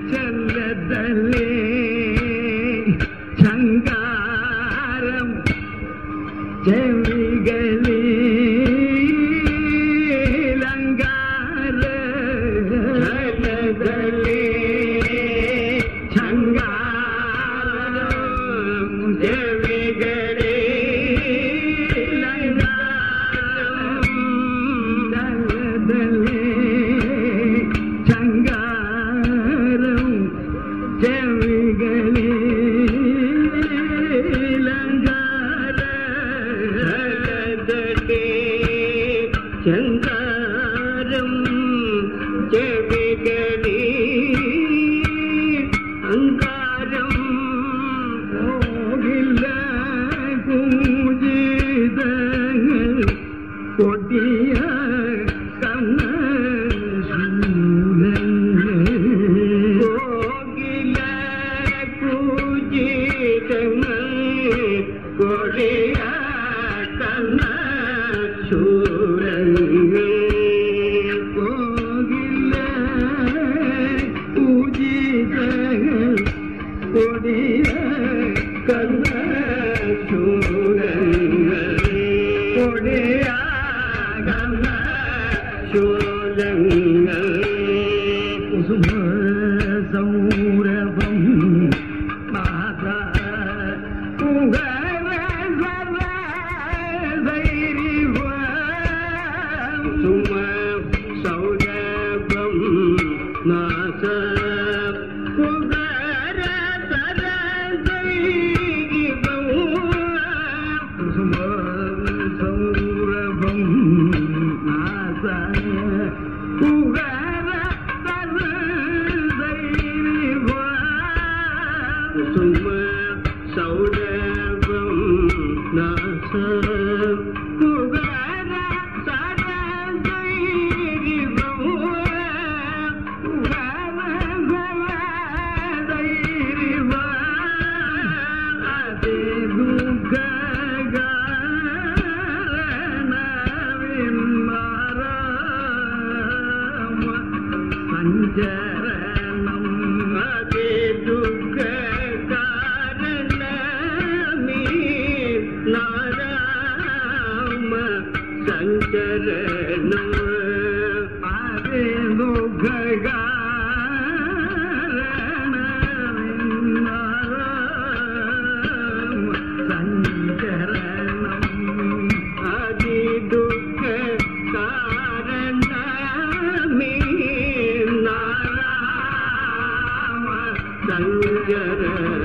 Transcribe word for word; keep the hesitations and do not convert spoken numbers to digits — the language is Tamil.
செல்லதலே சங்காரம் செவிகளே லங்கார செல்லதலே சங்காரம் செவிகளே சங்காரம் செவிகளே அங்காரம் போகில்ல பூஜிதங்கள் கொடிய கண்ண போகில பூஜிதங்கள் கொடிய கண்ண சூரங்கள் கோகில பூஜிதங்கள் கொடிய கண்ண சூரங்கள் கொடிய கண்ண சூரங்கள் குசும சௌரபம் மாதா சும சௌரபம் நாச புகர தரதைரிபம் சும சௌரபம் நாச புகர தரதைரிபம் சும சௌரபம் நாச சஞ்சரணம் அதே துக்க காரணமே நாராம சஞ்சரணம் அதே துக்க காரணமே நாராம சஞ்சரணம் அதே துக்க காரணமே சஞ்சரணம்